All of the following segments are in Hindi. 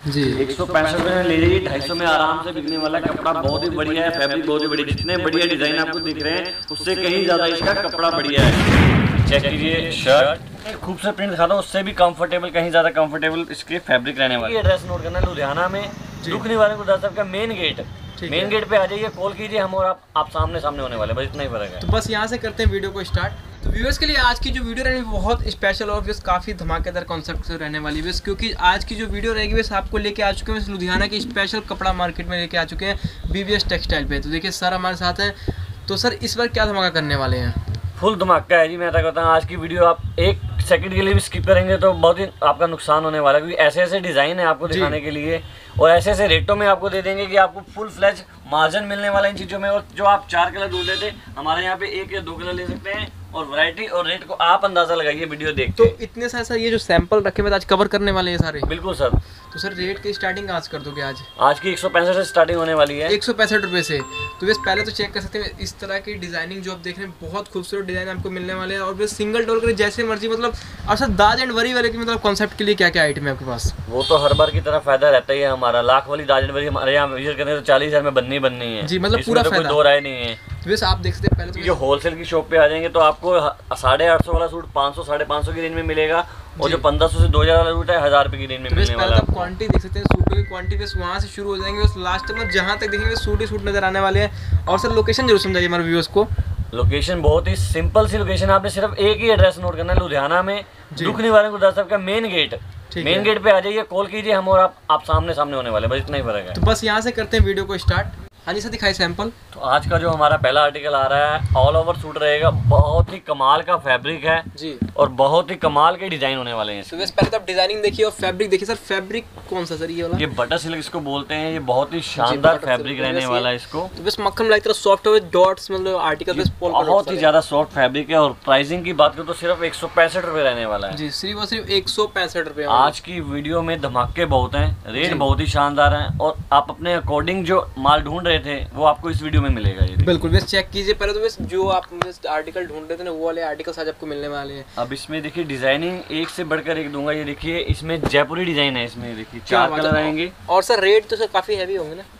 जी 165 में ले लीजिए, 250 में आराम से बिकने वाला कपड़ा। बहुत ही बढ़िया है, फैब्रिक बहुत ही बढ़िया, जितने बढ़िया डिजाइन आपको दिख रहे हैं उससे कहीं ज्यादा इसका कपड़ा बढ़िया है। चेक कीजिए शर्ट, खूबसूरत प्रिंट दिखाता हूँ, उससे भी कंफर्टेबल, कहीं ज्यादा कंफर्टेबल इसके फैब्रिक रहने वाले। एड्रेस नोट करना है, लुधियाना में दुख निवारण गुरुद्वारा साहब का मेन गेट। मेन गेट पे आ जाइए, कॉल कीजिए, हम और आप सामने सामने होने वाले, बस इतना ही फर्क है। तो बस यहाँ से करते हैं वीडियो को स्टार्ट। तो व्यूअर्स के लिए आज की जो वीडियो रहेगी बहुत स्पेशल और व्यूअर्स काफ़ी धमाकेदार कॉन्सेप्ट से रहने वाली है, क्योंकि आज की जो वीडियो रहेगी वैसे आपको लेके आ चुके हैं लुधियाना की स्पेशल कपड़ा मार्केट में लेके आ चुके हैं BVS टेक्सटाइल पे। तो देखिए सर हमारे साथ हैं। तो सर इस बार क्या धमाका करने वाले हैं? फुल धमाका है जी। मैं ऐसा कहता हूँ आज की वीडियो आप एक सेकंड के लिए भी स्किप करेंगे तो बहुत ही आपका नुकसान होने वाला है, क्योंकि ऐसे ऐसे डिज़ाइन है आपको दिखाने के लिए और ऐसे ऐसे रेटों में आपको दे देंगे कि आपको फुल फ्लैज मार्जिन मिलने वाला इन चीज़ों में। और जो आप 4 कलर ढूंढ रहे थे, हमारे यहाँ पे 1 या 2 कलर ले सकते हैं और वैरायटी और रेट को आप अंदाजा लगाइए वीडियो देख के। तो इतने सारे सर ये जो सैंपल रखे हुए आज कवर करने वाले हैं सारे? बिल्कुल सर। तो सर रेट की स्टार्टिंग आज कर दोगे? आज की 165 से स्टार्टिंग होने वाली है, 165 रुपये से। तो बस पहले तो चेक कर सकते हैं इस तरह की डिजाइनिंग जो आप देख रहे हैं, बहुत खूबसूरत डिजाइन आपको मिलने वाले हैं। और बस सिंगल डोर के जैसे मर्जी, मतलब और सर दाज एंड वरी वाले की मतलब कॉन्सेप्ट के लिए क्या क्या आइटम है आपके पास? वो तो हर बार की तरह फायदा रहता ही है हमारा। लाख वाली दाज एंड वरी हमारे यहाँ विजिट करने तो 40,000 में बननी है जी, मतलब पूरा फायदा, कोई दो राय नहीं है। वैसे आप देख सकते हैं पहले तो जो होलसेल की शॉप पे आ जाएंगे तो आपको 850 वाला सूट 500 550 की रेंज में मिलेगा और जो 1500 से 2000 वाला सूट है 1000 रुपए की रेंज में मिलने वाला है। आप क्वांटिटी देख सकते हैं सूटों की क्वांटिटी, बस वहाँ से शुरू हो जाएंगे, बस लास्ट में जहाँ तक देखेंगे सूट ही सूट नजर आने वाले हैं। और सर लोकेशन जरूर समझाइए हमारे व्यूअर्स को। लोकेशन बहुत ही सिंपल सी लोकेशन, आपने सिर्फ एक ही एड्रेस नोट करना है, लुधियाना में दुख निवारण गुरुद्वारा साहब का मेन गेट। मेन गेट पे आ जाइए, कॉल कीजिए, हम और आप सामने सामने होने वाले, बस इतना ही फर्क है। तो बस यहाँ से करते हैं वीडियो को स्टार्ट। हाँ जी सर दिखाई सैंपल। तो आज का जो हमारा पहला आर्टिकल आ रहा है ऑल ओवर सूट रहेगा, बहुत ही कमाल का फैब्रिक है जी और बहुत ही कमाल के डिजाइन होने वाले हैं। तो बस पहले तो आप डिजाइनिंग देखिए और फैब्रिक देखिए। सर फैब्रिक कौन सा सर ये वाला? ये बटर सिल्क इसको बोलते हैं, ये बहुत ही शानदार फैब्रिक रहने वाला है इसको। तो बस मक्खन लाइक तरह सॉफ्ट है, डॉट्स मतलब आर्टिकल बस बहुत ही ज्यादा सॉफ्ट फैब्रिक है। और प्राइसिंग की बात करूँ तो सिर्फ 165 रुपए रहने वाला है जी, सिर्फ और सिर्फ 165 रुपए। आज की वीडियो में धमाके बहुत हैं, रेट बहुत ही शानदार हैं और आप अपने अकॉर्डिंग जो माल ढूंढ रहे थे वो आपको इस वीडियो में मिलेगा। ये बिल्कुल बस चेक कीजिए पहले तो बस जो आप आर्टिकल ढूंढ रहे थे ना वो वाले आर्टिकल्स आज आपको मिलने वाले हैं। अब इसमें देखिए डिजाइनिंग एक से बढ़कर एक दूंगा। ये देखिए इसमें जयपुरी डिजाइन है, इसमें देखिए 4 कलर आएंगे। और सर रेट तो सर काफी हैवी होंगे ना?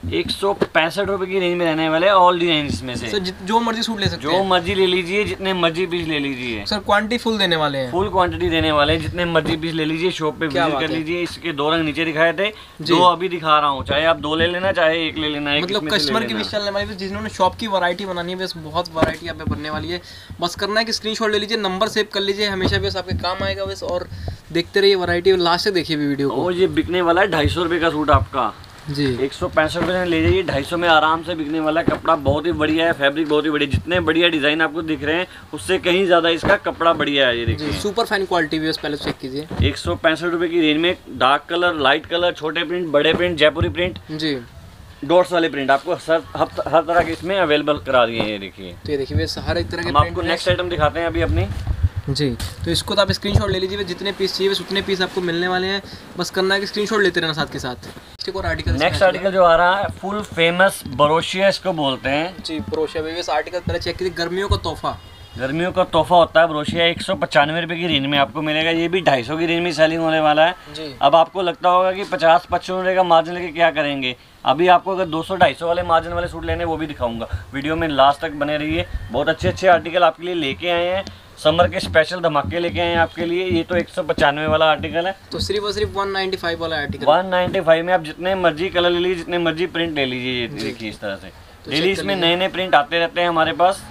165 रुपए की रेंज में रहने वाले ऑल डिजाइन इसमें से। सर जो मर्जी सूट ले सकते हैं, जो मर्जी ले लीजिए, जितने मर्जी पीस ले लीजिए। सर क्वांटिटी फुल देने वाले हैं, फुल क्वांटिटी देने वाले हैं, जितने मर्जी पीस ले लीजिए, शॉप पे विजिट कर लीजिए। इसके 2 रंग नीचे दिखाए थे, 2 अभी दिखा रहा हूँ, चाहे आप 2 ले लेना चाहे 1 ले लेना। मतलब कस्टमर की विश चलने वाली, जिन्होंने शॉप की वैरायटी बनानी है बस बहुत वैरायटी यहाँ पे बनने वाली है। बस करना है कि स्क्रीनशॉट ले लीजिए, नंबर सेव कर लीजिए, हमेशा बस आपके काम आएगा बस। और देखते रहिए वैरायटी, लास्ट तक देखिए वीडियो को। और ये बिकने वाला है 250 रुपए का सूट आपका जी। 165 रुपए में ले जाइए, 250 में आराम से बिकने वाला कपड़ा। बहुत ही बढ़िया है, फैब्रिक बहुत ही बढ़िया, जितने बढ़िया डिजाइन आपको दिख रहे हैं उससे कहीं ज्यादा इसका कपड़ा बढ़िया है। ये देखिए सुपर फाइन क्वालिटी भी, पहले चेक कीजिए। 165 रुपए की रेंज में डार्क कलर, लाइट कलर, छोटे प्रिंट, बड़े प्रिंट, जयपुरी प्रिंट जी, डॉट्स वाले प्रिंट आपको हर तरह के इसमें अवेलेबल करा दिए हैं। ये देखिए, तो ये देखिए हर एक तरह के। हम आपको नेक्स्ट आइटम दिखाते हैं अभी अपनी जी। तो इसको तो आप स्क्रीनशॉट ले लीजिए, जितने पीस चाहिए बस उतने पीस आपको मिलने वाले हैं। बस करना है कि स्क्रीनशॉट लेते रहना साथ के साथ। नेक्स्ट आर्टिकल जो आ रहा है फुल फेमस ब्रोशिया इसको बोलते हैं जी। ब्रोशिया बेबी आर्टिकल पहले चेक कीजिए, गर्मियों का तोहफा। गर्मियों का तोहफा होता है ब्रोशिया। 195 रुपए की रेंज में आपको मिलेगा। ये भी 250 की रेंज में सेलिंग होने वाला है जी। अब आपको लगता होगा कि 50-55 रुपए का मार्जिन लेके क्या करेंगे, अभी आपको अगर 200-250 वाले मार्जिन वाले सूट लेने वो भी दिखाऊंगा। वीडियो में लास्ट तक बने रहिए, बहुत अच्छे अच्छे आर्टिकल आपके लिए लेके आए हैं। समर के स्पेशल धमाके लेके आए हैं आपके लिए। ये तो 195 वाला आर्टिकल है, तो सिर्फ और सिर्फ 195 वाला आर्टिकल। 195 में आप जितने मर्जी कलर ले लीजिए, जितने मर्जी प्रिंट ले लीजिए। ये देखिए इस तरह से डेली इसमें नए नए प्रिंट आते रहते हैं हमारे पास।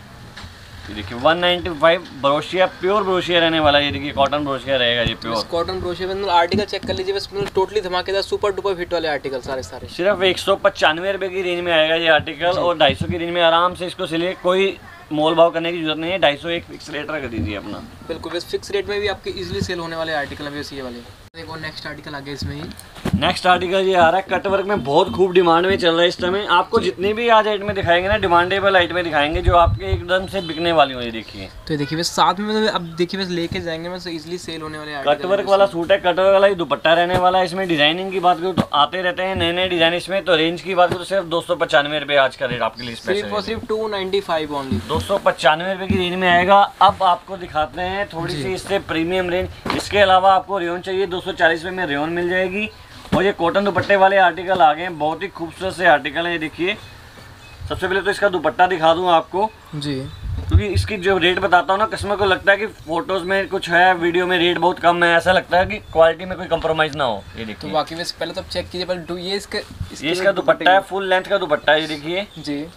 ये देखिए 195 ब्रोशिया, प्योर ब्रोशिया रहने वाला है। ये देखिए कॉटन ब्रोशिया रहेगा, ये प्योर कॉटन ब्रोशिया। मतलब आर्टिकल चेक कर लीजिए बस, मतलब टोटली धमाकेदार सुपर डुपर हिट वाले आर्टिकल सारे। सिर्फ 195 रुपए की रेंज में आएगा ये आर्टिकल और 250 की रेंज में आराम से इसको सिलिए। कोई मोल भाव करने की जरूरत नहीं है, 250 एक फिक्स रेट रख दीजिए अपना। बिल्कुल बस फिक्स रेट में भी आपके इजीली सेल होने वाले आर्टिकल है ये वाले। देखो नेक्स्ट आर्टिकल आ गया इसमें ही। नेक्स्ट आर्टिकल ये आ रहा है कटवर्क में, बहुत खूब डिमांड में चल रहा है इस समय। आपको जितनी भी आज आइटमें दिखाएंगे ना, डिमांडेबल आइटमें दिखाएंगे जो आपके एकदम से बिकने वाली हो। ये देखिए, तो ये देखिए बस साथ में मतलब अब देखिए बस लेके जाएंगे बस इजीली सेल होने वाले कटवर्क वाला सूट है। कटवर्क वाला ही दुपट्टा रहने वाला है। इसमें डिजाइनिंग की बात करूँ तो आते रहते हैं नए नए डिजाइन इसमें। तो रेंज की बात करूँ तो सिर्फ 295 रुपए आज का रेट आपके लिए स्पेशल, सिर्फ 295 ओनली। 295 रुपए की रेंज में आएगा। अब आपको दिखाते हैं थोड़ी सी इससे प्रीमियम रेंज। इसके अलावा आपको रेयन चाहिए, 240 रुपए में रेयन मिल जाएगी। और ये कॉटन दुपट्टे वाले आर्टिकल आ गए हैं, बहुत ही खूबसूरत से आर्टिकल हैं। ये देखिए, सबसे पहले तो इसका दुपट्टा दिखा दूं आपको जी, क्योंकि इसकी जो रेट बताता हूँ ना, कस्टमर को लगता है कि फोटोज में कुछ है, वीडियो में रेट बहुत कम है, ऐसा लगता है कि क्वालिटी में कोई कंप्रोमाइज ना हो। ये देखिए, तो बाकी में पहले तो चेक कीजिए, पहले ये इसका दुपट्टा है, फुल लेंथ का दुपट्टा है। ये देखिए जी,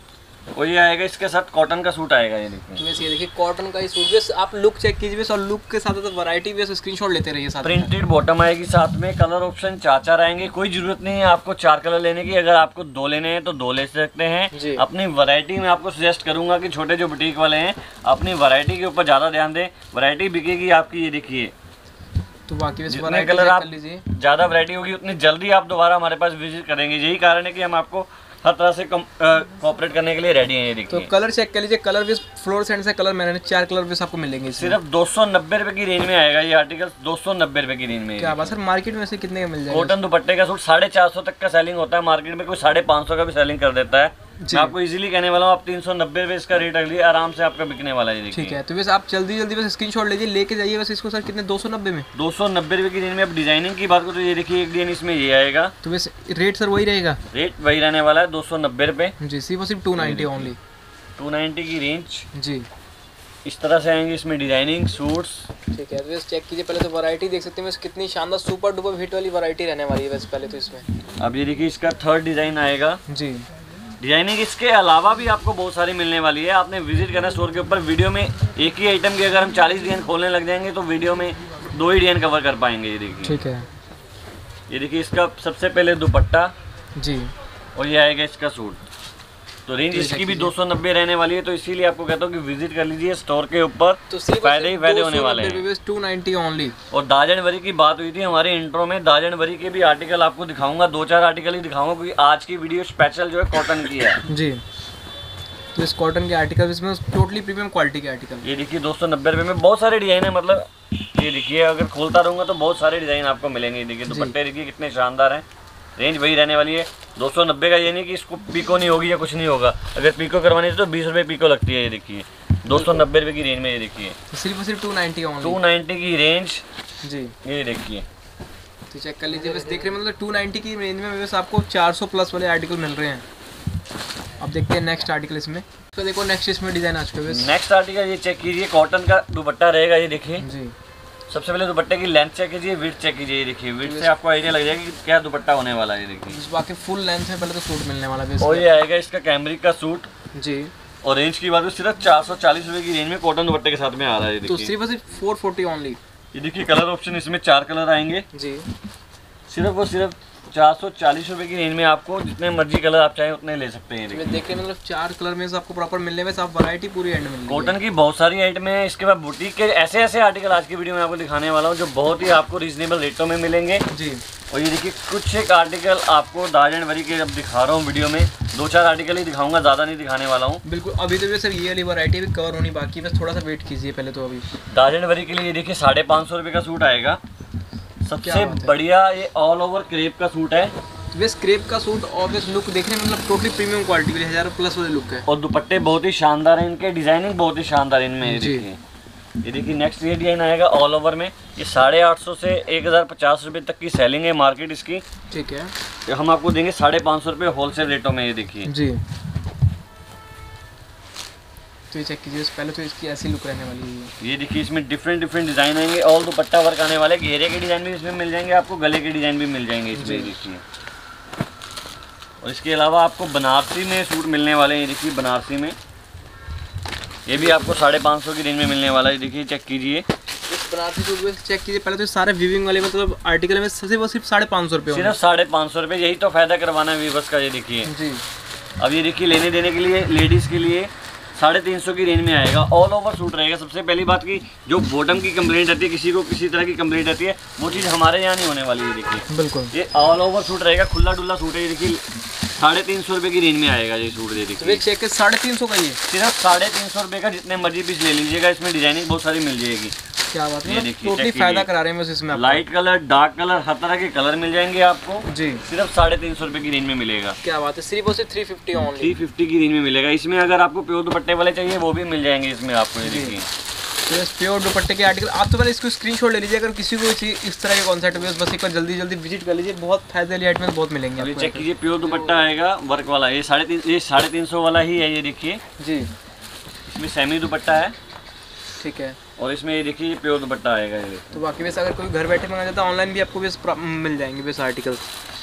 और ये आएगा इसके साथ कॉटन का सूट आएगा। ये देखिए, तो ये देखिए कॉटन का ही सूट, बस आप लुक चेक कीजिए बस, और लुक के साथ तो वैरायटी भी स्क्रीनशॉट लेते रहिए साथ में। प्रिंटेड बॉटम आएगी साथ में, कलर ऑप्शन 4 आएंगे। कोई जरूरत नहीं है आपको 4 कलर लेने की, अगर आपको 2 लेने हैं तो 2 ले सकते हैं। अपनी वैरायटी में आपको सजेस्ट करूंगा कि छोटे जो बुटीक वाले हैं अपनी वैरायटी के ऊपर ज़्यादा ध्यान दें, वैरायटी बिकेगी आपकी। ये देखिए, तो बाकी जितने कलर आप ज़्यादा वैरायटी होगी उतनी जल्दी आप दोबारा हमारे पास विजिट करेंगे। यही कारण है कि हम आपको हर तरह से कोऑपरेट करने के लिए रेडी हैं। ये देखिए, तो कलर चेक कर लीजिए, कलर भी फ्लोरेसेंट से कलर मैंने 4 कलर भी आपको मिलेंगे। सिर्फ 290 रुपए की रेंज में आएगा ये आर्टिकल, 290 रुपए की रेंज में। क्या बात सर, मार्केट में से कितने का मिल जाएगा? कॉटन दुपट्टे का सूट 450 तक का सेलिंग होता है मार्केट में, कोई 550 का भी सेलिंग कर देता है। मैं आपको इजीली कहने वाला हूँ, आप 390 रुपए इसका रेट रख लिए, आराम से आपका बिकने वाला है। ठीक है, तो बस आप जल्दी बस स्क्रीनशॉट लीजिए, लेके जाइए बस इसको। सर कितने? 290 में, 290 रुपए की रेंज में। अब डिजाइनिंग की बात करो तो ये देखिए, एक डिजाइन इसमें ये आएगा। तो बस रेट सर वही रहेगा? रेट वही रहने वाला है, 290 रुपए जी। सिर्फ 290 ओनली, 290 की रेंज जी। इस तरह से आएंगे इसमें डिजाइनिंग सूट्स। ठीक है, तो बस चेक कीजिए पहले, तो वैरायटी देख सकते हैं बस कितनी शानदार सुपर डुपर हिट वाली वैरायटी रहने वाली है बस पहले तो इसमें। अब ये देखिए, इसका 3rd डिजाइन आएगा जी। डिजाइनिंग इसके अलावा भी आपको बहुत सारी मिलने वाली है। आपने विजिट करना स्टोर के ऊपर। वीडियो में एक ही आइटम की अगर हम 40 डिजाइन खोलने लग जाएंगे तो वीडियो में 2 ही डिजाइन कवर कर पाएंगे। ये देखिए, ठीक है, ये देखिए इसका सबसे पहले दुपट्टा जी, और ये आएगा इसका सूट। तो रेंज इसकी भी 290 रहने वाली है, तो इसीलिए आपको कहता हूँ कि विजिट कर लीजिए स्टोर के ऊपर, तो फायदे ही फायदे होने वाले हैं। 290 ओनली। और दाजनवरी की बात हुई थी हमारे इंट्रो में, दाजनवरी के भी आर्टिकल आपको दिखाऊंगा, 2-4 आर्टिकल ही दिखाऊंगा क्योंकि आज की वीडियो स्पेशल जो है कॉटन की है। जी, तो इस कॉटन के आर्टिकल इसमें टोटली प्रीमियम क्वालिटी के आर्टिकल। ये देखिए 290 रुपये में बहुत सारे डिजाइन है, मतलब ये देखिए अगर खोलता रहूँगा तो बहुत सारे डिजाइन आपको मिलेंगे। ये देखिए दुपट्टे देखिए कितने शानदार हैं। रेंज वही रहने वाली है 290 का। ये नहीं कि इसको पीको नहीं होगी या कुछ नहीं होगा, अगर पीको करवानी है तो 20 रुपये पीको लगती है। ये देखिए 290 रुपये की रेंज में। ये देखिए सिर्फ 290 ओनली, 290 की रेंज जी। ये देखिए, तो चेक कर लीजिए बस, देख रहे हैं मतलब 290 की रेंज में बस आपको 400 प्लस वाले आर्टिकल मिल रहे हैं। अब देखते हैं नेक्स्ट आर्टिकल इसमें। तो देखो नेक्स्ट इसमें डिजाइन आ चुके हैं। नेक्स्ट आर्टिकल ये चेक कीजिए, कॉटन का दुपट्टा रहेगा। ये देखिए जी, सबसे पहले दुपट्टे की लेंथ चेक कीजिए, विड्थ चेक कीजिए। ये देखिए विड्थ से आपको आइडिया लग जाएगा कि क्या दुपट्टा होने वाला है। ये देखिए बाकी फुल लेंथ में पहले तो सूट मिलने वाला है। और ये आएगा इसका कैमरिक का सूट जी। और रेंज की बात है सिर्फ 440 रुपये की रेंज में कॉटन दुपट्टे के साथ में आ रहा है। तो सिर्फ 440 ओनली। ये देखिए कलर ऑप्शन इसमें 4 कलर आएंगे जी। सिर्फ 440 रुपये की रेंज में आपको जितने मर्जी कलर आप चाहें उतने ले सकते हैं। देखिए देख रहे हैं मतलब 4 कलर में से आपको प्रॉपर मिलने में सब वैरायटी पूरी एंड मिल रही है। कॉटन की बहुत सारी आइटम है। इसके बाद बुटीक के ऐसे आर्टिकल आज की वीडियो में आपको दिखाने वाला हूँ जो बहुत ही आपको रीजनेबल रेटों में मिलेंगे जी। और ये देखिए कुछ एक आर्टिकल आपको दाजनवरी के जब दिखा रहा हूँ वीडियो में, 2-4 आर्टिकल ही दिखाऊंगा, ज़्यादा नहीं दिखाने वाला हूँ। बिल्कुल, अभी तो सर ये वाली वैरायटी भी कवर होनी बाकी है, बस थोड़ा सा वेट कीजिए पहले तो। अभी दाजनवरी के लिए ये देखिए 550 रुपये का सूट आएगा। सबसे बढ़िया ये ऑल ओवर क्रेप का सूट है। वेस्ट क्रेप का सूट और वेस्ट लुक देखने में मतलब टोटली प्रीमियम क्वालिटी वाली 1000 प्लस वाले लुक है। और दुपट्टे बहुत ही शानदार है, इनके डिजाइनिंग बहुत ही शानदार है इनमें। ये देखिए नेक्स्ट ये डिजाइन आएगा ऑल ओवर में। ये 850 से 1050 रुपये तक की सेलिंग है मार्केट इसकी। ठीक है, ये हम आपको देंगे 550 रुपये होलसेल रेटों में। ये देखिए जी। तो ये चेक कीजिए पहले तो इसकी ऐसी लुक रहने वाली है। ये देखिए इसमें डिफरेंट डिजाइन आएंगे, ऑल दुपट्टा वर्क आने वाले, घेरे के डिजाइन भी इसमें मिल जाएंगे आपको, गले के डिजाइन भी मिल जाएंगे इसमें। देखिए और इसके अलावा आपको बनारसी में सूट मिलने वाले हैं। ये देखिए बनारसी में ये भी आपको 550 की रेंज में मिलने वाला है। देखिए चेक कीजिए इस बनारसी सूट चेक कीजिए पहले तो सारे वीविंग वाले मतलब आर्टिकल में सिर्फ 550 रुपये, सिर्फ 550 रुपये। यही तो फायदा करवाना है वीवर्स का। ये देखिए जी। अब ये देखिए लेने देने के लिए लेडीज़ के लिए 350 की रेंज में आएगा। ऑल ओवर सूट रहेगा। सबसे पहली बात की जो बॉटम की कंप्लेंट रहती है, किसी को किसी तरह की कंप्लेंट रहती है, वो चीज़ हमारे यहाँ नहीं होने वाली है। देखिए बिल्कुल ये ऑल ओवर सूट रहेगा, खुला डुल्ला सूट है। ये देखिए 350 रुपये की रेंज में आएगा ये सूट। ये देखिए चेक 350 का, ये सिर्फ 350 रुपये का। जितने मर्जी पीस ले लीजिएगा, इसमें डिजाइनिंग बहुत सारी मिल जाएगी। क्या बात है, टोटली फायदा करा रहे हैं बस इसमें। लाइट कलर, डार्क कलर, हर तरह के कलर मिल जाएंगे आपको जी। सिर्फ 350 रुपये की रेंज में मिलेगा। क्या बात है, सिर्फ 350 ओनली, 350 की रेंज में मिलेगा। इसमें अगर आपको प्योर दुपट्टे वाले चाहिए वो भी मिल जाएंगे इसमें आपको। ये देखिए तो ये प्योर दुपट्टे के आर्टिकल, आप तो पहले इसको स्क्रीनशॉट ले लीजिए। अगर किसी को इस तरह के कॉन्सेप्ट में बस एक बार जल्दी जल्दी विजिट कर लीजिए, बहुत फायदे वाली आइटम बहुत मिलेंगे आपको। चेक कीजिए, प्योर दुपट्टा आएगा वर्क वाला, ये 350 वाला ही है। ये देखिए जी, इसमें सेमी दुपट्टा है, ठीक है। और इसमें ये देखिए प्योर दुपट्टा आएगा ये। तो बाकी वैसे अगर कोई घर बैठे मंगा जाता है ऑनलाइन भी आपको वैसे मिल जाएंगे वैसे आर्टिकल।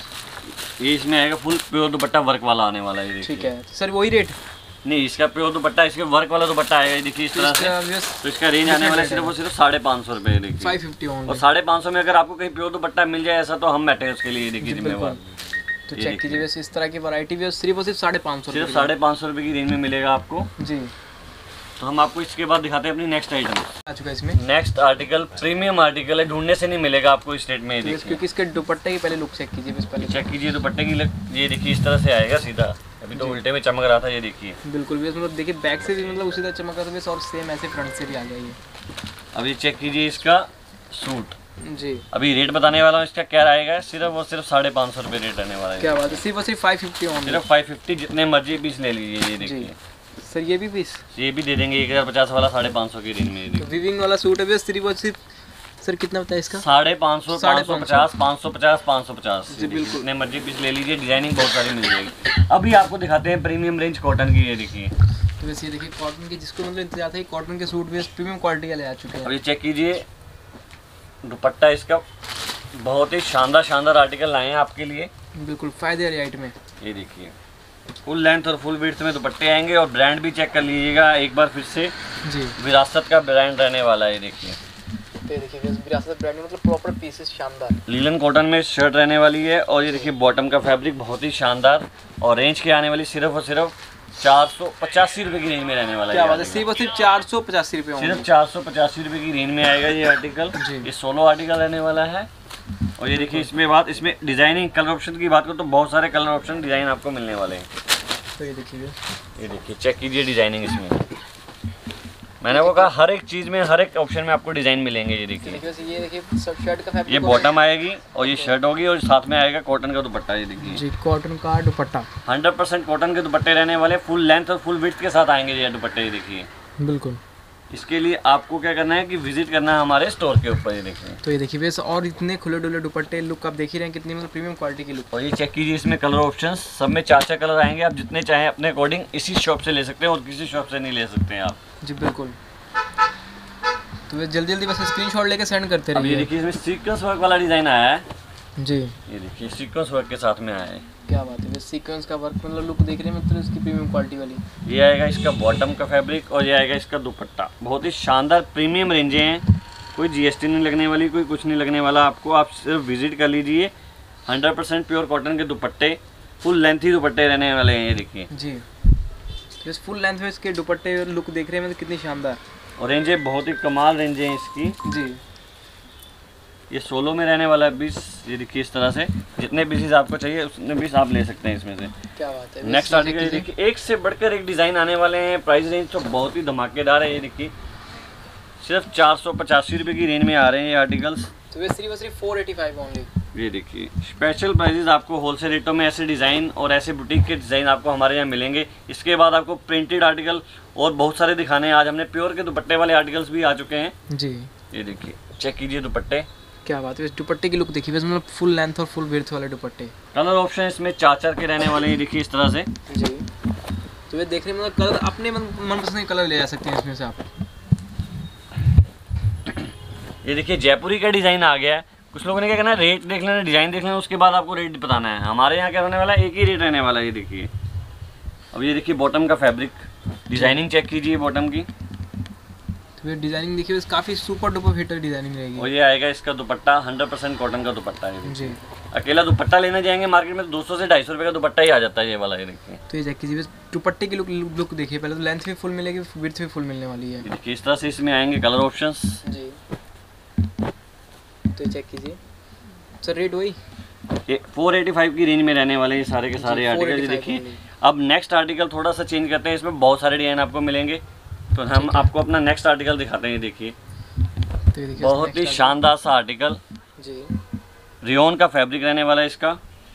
ये इसमें आएगा फुल प्योर दुपट्टा वर्क वाला आने वाला है। ठीक है सर, वही रेट नहीं, इसका प्योर दुपट्टा, इसके वर्क वाला दुपट्टा आएगा ये देखिए इस तरह से। तो इसका रेंज आने वाला है सिर्फ और सिर्फ 550 रुपये, देखिए 550 और 550 में अगर आपको कहीं प्योर दुपट्टा मिल जाए ऐसा, तो हम बैठे हैं उसके लिए, देखिए जिम्मेवार। तो चेक कीजिए वैसे इस तरह की वैरायटी भी सिर्फ और सिर्फ 550 सिर्फ 550 रुपये की रेंज में मिलेगा आपको जी। तो हम आपको इसके बाद दिखाते हैं अपनी नेक्स्ट आइटम आ चुका है इसमें। नेक्स्ट आर्टिकल प्रीमियम आर्टिकल है, ढूंढने से नहीं मिलेगा आपको इस रेट में। ये देखिए, क्योंकि इसके दुपट्टे की पहले लुक चेक कीजिए, बस पहले चेक कीजिए दुपट्टे की लुक। ये देखिए इस तरह से आएगा सीधा, अभी तो उल्टे में चमक रहा था, ये देखिए बिल्कुल भी मतलब देखिए बैक से भी मतलब उसी तरह चमक रहा था और सेम ऐसे फ्रंट से भी आ गया ये। अभी चेक कीजिए इसका सूट जी। अभी रेट बताने वाला हूँ इसका क्या रहेगा, सिर्फ और सिर्फ 550 रुपये रेट रहने वाला है। क्या बात है, सिर्फ और सिर्फ 550 सिर्फ 550, जितने मर्जी पीस ले लीजिए। ये देखिए सर, ये भी पीस ये भी दे देंगे 1050 वाला 550 की रेंज में। वीविंग वाला सूट है सिर्फ और सिर्फ सर कितना होता है इसका? 550, 550, 550, 550 जी बिल्कुल, जितने मर्जी पीस ले लीजिए, डिजाइनिंग बहुत सारी मिल जाएगी। अभी आपको दिखाते हैं प्रीमियम रेंज कॉटन की। ये देखिए, तो वैसे ये देखिए कॉटन की, जिसको मतलब इंतजार था, कॉटन के सूट भी प्रीमियम क्वालिटी वाले आ चुके हैं। अभी चेक कीजिए दुपट्टा इसका, बहुत ही शानदार आर्टिकल लाए हैं आपके लिए, बिल्कुल फायदे वाली आइटम है। ये देखिए फुल लेंथ और फुल विड्थ में दुपट्टे आएंगे, और ब्रांड भी चेक कर लीजिएगा एक बार फिर से जी, विरासत का ब्रांड रहने वाला है। ये देखिए, तो ये देखिए विरासत ब्रांड में मतलब प्रॉपर पीसेस शानदार लीलन कॉटन में शर्ट रहने वाली है, और ये देखिए बॉटम का फैब्रिक बहुत ही शानदार, और रेंज के आने वाली सिर्फ और सिर्फ 485 रुपये की रेंज में रहने वाला है। क्या बात है, सिर्फ और सिर्फ 485 रुपये, सिर्फ 485 रुपये की रेंज में आएगा ये आर्टिकल। ये सोलो आर्टिकल रहने वाला है। और ये देखिए इसमें डिजाइनिंग कलर ऑप्शन की बात करो तो बहुत सारे कलर ऑप्शन डिजाइन आपको मिलने वाले हैं। तो ये देखिए चेक कीजिए डिजाइनिंग इसमें, मैंने वो कहा हर एक चीज़ में, हर एक ऑप्शन में आपको डिजाइन मिलेंगे। ये देखिए शर्ट का फैब्रिक, ये बॉटम आएगी और ये शर्ट होगी, और साथ में आएगा कॉटन का दुपट्टा। ये देखिए जी, कॉटन का दुपट्टा 100% कॉटन के दुपट्टे रहने वाले, फुल लेंथ और फुल विड्थ के साथ आएंगे ये दुपट्टे। ये देखिए, बिल्कुल। इसके लिए आपको क्या करना है कि विजिट करना है हमारे स्टोर के ऊपर। ये देखिए, तो ये देखिए वैसे, और इतने खुले डुले दुपट्टे, लुक आप देख ही रहे हैं कितनी मतलब प्रीमियम क्वालिटी की लुक। और ये चेक कीजिए इसमें कलर ऑप्शंस, सब में 4 कलर आएंगे, आप जितने चाहें अपने अकॉर्डिंग इसी शॉप से ले सकते हैं, और किसी शॉप से नहीं ले सकते हैं आप। जी बिल्कुल। तो जल्दी जल्दी बस स्क्रीनशॉट लेके सेंड करते रहिए। ये देखिए इसमें सीक्वेंस वर्क वाला डिजाइन आया है जी, ये देखिए सीक्वेंस वर्क के साथ में आया है। क्या बात है, सीक्वेंस का वर्क मतलब लुक देख रहे हैं मतलब इसकी प्रीमियम क्वालिटी वाली। ये आएगा इसका बॉटम का फैब्रिक, और ये आएगा इसका दुपट्टा। बहुत ही शानदार प्रीमियम रेंजें हैं, कोई जीएसटी नहीं लगने वाली, कोई कुछ नहीं लगने वाला आपको। आप सिर्फ विजिट कर लीजिए। 100% प्योर कॉटन के दुपट्टे, फुल लेंथ ही दुपट्टे रहने वाले हैं। ये देखिए जी, तो फुल लेंथ में इसके दुपट्टे लुक देख रहे हैं मतलब कितनी शानदार, और रेंजें बहुत ही कमाल रेंजें हैं इसकी जी। ये सोलो में रहने वाला है 20। ये देखिए इस तरह से जितने पीसेस आपको चाहिए उतने पीस आप ले सकते हैं इसमें से। क्या बात है। नेक्स्ट आर्टिकल ये देखिए, एक से बढ़कर एक डिज़ाइन आने वाले हैं। प्राइस रेंज तो बहुत ही धमाकेदार है। ये देखिए सिर्फ 485 रुपये की रेंज में आ रहे हैं ये आर्टिकल्स। तो वे सिर्फ 485 ओनली। ये देखिए स्पेशल प्राइजेस आपको होलसेल रेटों में ऐसे डिज़ाइन और ऐसे बुटीक के डिज़ाइन आपको हमारे यहाँ मिलेंगे। इसके बाद आपको प्रिंटेड आर्टिकल और बहुत सारे दिखाने हैं। आज हमने प्योर के दुपट्टे वाले आर्टिकल्स भी आ चुके हैं जी। ये देखिए चेक कीजिए दुपट्टे, क्या बात है, दुपट्टे की लुक देखिए बस मतलब फुल लेंथ और फुल विड्थ वाले दुपट्टे। कलर ऑप्शन इसमें 4 के रहने वाले हैं। देखिए इस तरह से जी, तो ये देख रहे हैं मतलब कलर अपने मनपसंद कलर ले जा सकते हैं इसमें से आप। ये देखिए जयपुरी का डिज़ाइन आ गया है। कुछ लोगों ने क्या करना है, रेट देख लेना, डिज़ाइन देख लेना, उसके बाद आपको रेट बताना है। हमारे यहाँ क्या रहने वाला है, एक ही रेट रहने वाला है। ये देखिए अब ये देखिए बॉटम का फैब्रिक, डिज़ाइनिंग चेक कीजिए बॉटम की। तो ये डिज़ाइनिंग देखिए काफ़ी सुपर डुपर फिटर डिज़ाइनिंग रहेगी। और ये आएगा इसका दुपट्टा 100% कॉटन का दुपट्टा है जी। अकेला दुपट्टा लेने जाएंगे मार्केट में तो 200 से 250 रुपये का दुपट्टा ही आ जाता है ये वाला। ये देखिए तो ये चेक कीजिए बस दुपट्टे की लुक देखिए, पहले तो लेंथ भी फुल मिलेगी, विड्थ भी फुल मिलने वाली है। देखिए इस तरह से इसमें आएंगे कलर ऑप्शंस जी। तो चेक कीजिए सर, रेट वही ये 485 की रेंज में रहने वाले ये सारे के सारे आर्टिकल। ये देखिए अब नेक्स्ट आर्टिकल थोड़ा सा चेंज करते हैं, इसमें बहुत सारे डिजाइन आपको मिलेंगे, तो हम आपको अपना नेक्स्ट आर्टिकल दिखाते हैं। ये देखिए बहुत ही शानदार सा आर्टिकल जी, रियोन का फैब्रिक रहने वाला है इसका,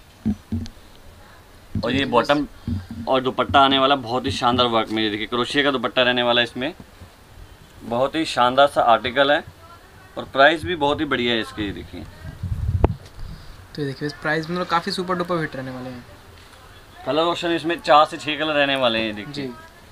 और ये बॉटम और दुपट्टा आने वाला बहुत ही शानदार वर्क में। ये देखिए क्रोशिया का दुपट्टा रहने वाला है इसमें, बहुत ही शानदार सा आर्टिकल है और प्राइस भी बहुत ही बढ़िया है इसके। ये देखिए, तो ये देखिए इस प्राइस में काफ़ी सुपर डुपर हिट रहने वाले हैं। कलर ऑप्शन इसमें 4 से 6 कलर रहने वाले हैं। देखिए,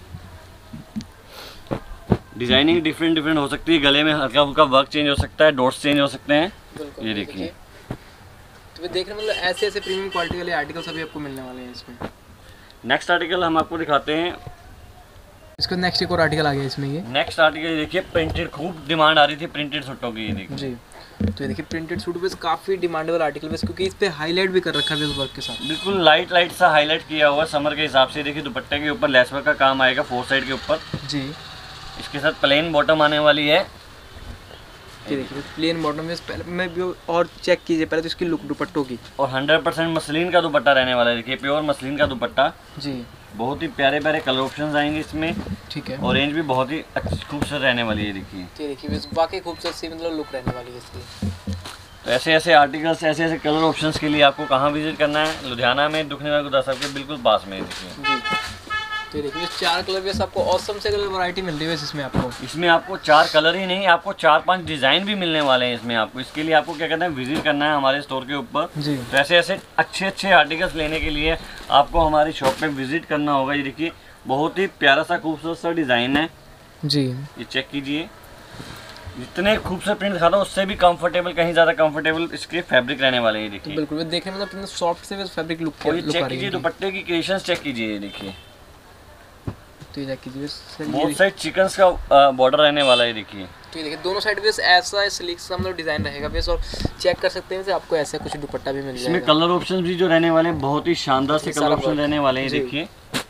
डिजाइनिंग डिफरेंट हो सकती है, गले में हल्का फुल्का वर्क चेंज हो सकता है, डॉट्स चेंज हो सकते हैं। ये देखिए, तो देखने मतलब ऐसे प्रीमियम क्वालिटी वाले आर्टिकल्स अभी आपको मिलने वाले हैं इसमें। नेक्स्ट आर्टिकल हम आपको दिखाते हैं। इसको नेक्स्ट एक और आर्टिकल आ गया इसमें। ये नेक्स्ट आर्टिकल देखिए, प्रिंटेड, खूब डिमांड आ रही थी प्रिंटेड सूटों की। ये देखिए जी, तो ये देखिए प्रिंटेड सूट पे काफ़ी डिमांडेबल आर्टिकल है, क्योंकि इस पे हाईलाइट भी कर रखा है इस वर्क के साथ। बिल्कुल लाइट सा हाईलाइट किया हुआ समर के हिसाब से। देखिए दुपट्टे के ऊपर लेस वर्क का काम आएगा 4 साइड के ऊपर जी। इसके साथ प्लेन बॉटम आने वाली है। ये देखिए प्लेन बॉटम में पहले मैं भी और चेक कीजिए पहले तो इसकी लुक दुपट्टों की। और 100% मसलिन का दुपट्टा रहने वाला है। देखिए प्योर मसलिन का दुपट्टा जी। बहुत ही प्यारे कलर ऑप्शंस आएंगे इसमें। ठीक है, और रेंज भी बहुत ही अच्छी खूबसूरत रहने वाली है। देखिए, देखिए वाकई खूबसूरत सी मतलब लुक रहने वाली है इसकी। तो ऐसे आर्टिकल्स, ऐसे कलर ऑप्शंस के लिए आपको कहाँ विजिट करना है? लुधियाना में दुखनिवार गुरुद्वारा साहब के बिल्कुल पास में। देखिए जी, तो देखिए 4 कलर बेस आपको ऑसम से कलर वैरायटी मिल रही है इसमें आपको। इसमें आपको 4 कलर ही नहीं, आपको 4-5 डिज़ाइन भी मिलने वाले हैं इसमें आपको। इसके लिए आपको क्या कहते हैं, विजिट करना है हमारे स्टोर के ऊपर जी। तो ऐसे अच्छे आर्टिकल्स लेने के लिए आपको हमारी शॉप पे विजिट करना होगा। ये देखिए बहुत ही प्यारा सा खूबसूरत सा डिज़ाइन है जी। ये चेक कीजिए, जितने खूबसूरत प्रिंट दिखाता हूँ उससे भी कंफर्टेबल, कहीं ज़्यादा कंफर्टेबल इसके फैब्रिक रहने वाले हैं। देखिए बिल्कुल देखने में कितना सॉफ्ट से फैब्रिक लुक है। चेक कीजिए दुपट्टे की क्रिएशंस चेक कीजिए। ये देखिए, तो ये कीजिए बहुत साइड चिकन्स का बॉर्डर रहने वाला है। देखिए, तो ये देखिए दोनों साइड बेस ऐसा स्लिक सा मतलब डिजाइन रहेगा बेस, और चेक कर सकते हैं आपको ऐसा कुछ दुपट्टा भी मिल जाएगा। इसमें कलर ऑप्शंस भी जो रहने वाले हैं बहुत ही शानदार से कलर ऑप्शन रहने वाले हैं। देखिए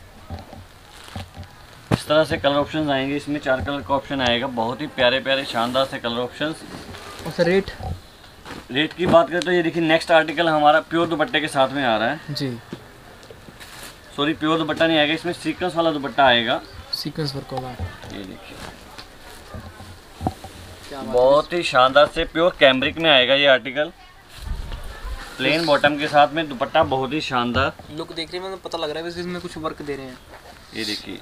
इस तरह से कलर ऑप्शंस आएंगे इसमें। 4 कलर का ऑप्शन आएगा, बहुत ही प्यारे शानदार से कलर ऑप्शंस। और रेट की बात करें तो ये देखिए नेक्स्ट आर्टिकल हमारा प्योर दुपट्टे के साथ में आ रहा है जी। सॉरी, प्योर दुपट्टा नहीं आएगा, इसमें सीक्वेंस वाला दुपट्टा आएगा, सीक्वेंस वर्क होगा। ये देखिए बहुत ही शानदार से प्योर कैमरिक में आएगा ये आर्टिकल। प्लेन बॉटम के साथ में दुपट्टा, बहुत ही शानदार लुक देखने में पता लग रहा है इसमें कुछ वर्क दे रहे हैं। ये देखिए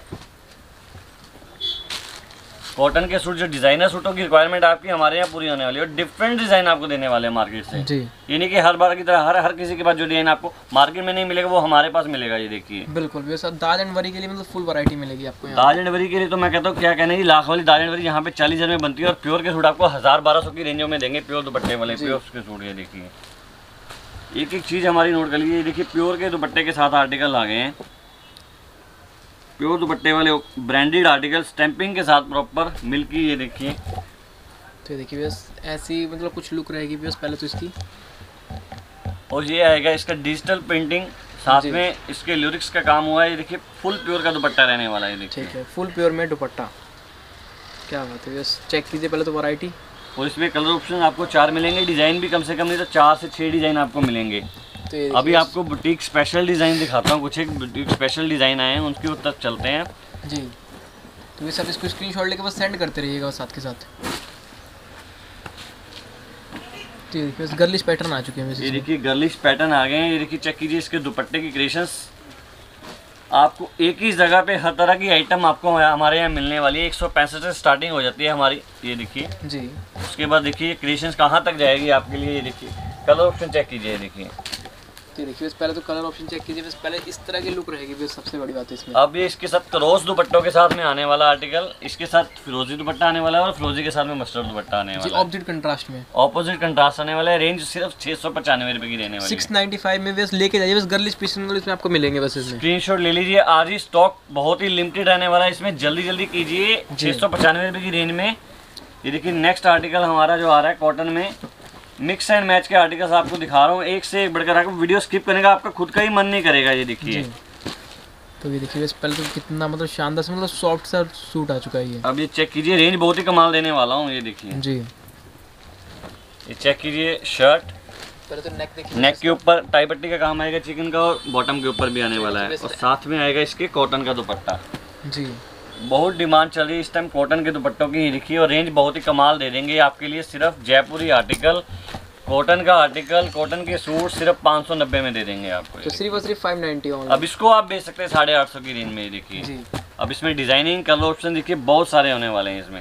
कॉटन के सूट, जो डिजाइनर सूटों की रिक्वायरमेंट आपकी हमारे यहाँ पूरी होने वाली है। और डिफरेंट डिजाइन आपको देने वाले हैं मार्केट से जी। ये नहीं कि हर बार की तरह हर किसी के पास जो डिजाइन आपको मार्केट में नहीं मिलेगा वो हमारे पास मिलेगा। ये देखिए बिल्कुल दाल एंड वरी के लिए मतलब फुल वैरायटी मिलेगी आपको। दाल एंड वरी के लिए तो मैं कहता हूँ क्या कहना है, लाख वाली दाल एंड वरी यहाँ पे 40,000 में बनती है और प्योर के सूट आपको 1000-1200 की रेंजों में देंगे। प्योर दुपट्टे वाले प्योर के सूट। ये देखिए एक चीज़ हमारी नोट कर लीजिए, देखिए प्योर के दुपट्टे के साथ आर्टिकल आ गए हैं। प्योर दुपट्टे वाले ब्रांडेड आर्टिकल स्टैंपिंग के साथ प्रॉपर मिल्की। ये देखिए, तो देखिए बस ऐसी मतलब कुछ लुक रहेगी बस पहले तो इसकी। और ये आएगा इसका डिजिटल प्रिंटिंग, साथ में इसके लिरिक्स का काम हुआ है। ये देखिए फुल प्योर का दुपट्टा रहने वाला है। देखिए ठीक है, फुल प्योर में दुपट्टा, क्या बात है। बस चेक कीजिए पहले तो वैरायटी। और इसमें कलर ऑप्शन आपको 4 मिलेंगे, डिज़ाइन भी कम से कम नहीं तो 4 से 6 डिज़ाइन आपको मिलेंगे। तो अभी आपको बुटीक स्पेशल डिज़ाइन दिखाता हूँ, कुछ एक बुटीक स्पेशल डिज़ाइन आए हैं उनकी ओर तक चलते हैं जी। तो ये सब इसको स्क्रीनशॉट लेके बस सेंड करते रहिएगा साथ के साथ। तो ये देखिए गर्लिश पैटर्न आ चुके हैं। ये देखिए गर्लिश पैटर्न आ गए हैं। ये देखिए चेक कीजिए इसके दुपट्टे की क्रिएशंस। आपको एक ही जगह पे हर तरह की आइटम आपको हमारे यहाँ मिलने वाली है। 165 से स्टार्टिंग हो जाती है हमारी। ये देखिए जी, उसके बाद देखिए क्रिएशंस कहाँ तक जाएगी आपके लिए। ये देखिए कलर ऑप्शन चेक कीजिए। देखिए तो देखिए पहले तो कलर ऑप्शन चेक कीजिए, बस पहले इस तरह की लुक रहेगी बस, सबसे बड़ी बात है इसमें। अब ये इसके साथ क्रॉस दुपट्टों के साथ में आने वाला आर्टिकल, इसके साथ फिरोजी दुपट्टा आने वाला है और फिरोजी के साथ में मस्टर्ड दुपट्टा आने वाला है। ऑपोजिट कंट्रास्ट में, ऑपोजिट कंट्रास्ट आने वाला है। रेंज सिर्फ 695 रुपये की रहने वाली है। 695 में बस लेके जाइए, बस गर्लिश पीस इसमें आपको मिलेंगे। बस इसमें स्क्रीनशॉट ले लीजिए, आज ही स्टॉक बहुत ही लिमिटेड रहने वाला है इसमें, जल्दी कीजिए। 695 रुपये की रेंज में। ये देखिए नेक्स्ट आर्टिकल हमारा जो आ रहा है कॉटन में, मिक्स एंड मैच के आर्टिकल्स आपको दिखा रहा हूँ, एक से एक बढ़कर। आपको वीडियो स्किप करने का आपका खुद का ही मन नहीं करेगा। ये देखिए तो ये देखिए पहले तो कितना मतलब शानदार से मतलब सॉफ्ट सा सूट आ चुका है ये। अब ये चेक कीजिए, रेंज बहुत ही कमाल देने वाला हूँ। ये देखिए जी, ये चेक कीजिए शर्ट। पहले तो नेक देखिए, नेक के ऊपर टाई पट्टी का काम आएगा चिकन का, और बॉटम के ऊपर भी आने वाला है, और साथ में आएगा इसके कॉटन का दुपट्टा जी। बहुत डिमांड चल रही है इस टाइम कॉटन के दुपट्टों की। देखिए और रेंज बहुत ही कमाल दे देंगे आपके लिए। सिर्फ जयपुरी आर्टिकल, कॉटन का आर्टिकल, कॉटन के सूट सिर्फ 590 में दे देंगे आपको। तो सिर्फ और सिर्फ 590। अब इसको आप बेच सकते हैं 850 की रेंज में। देखिए अब इसमें डिजाइनिंग कलर ऑप्शन देखिए बहुत सारे होने वाले हैं इसमें।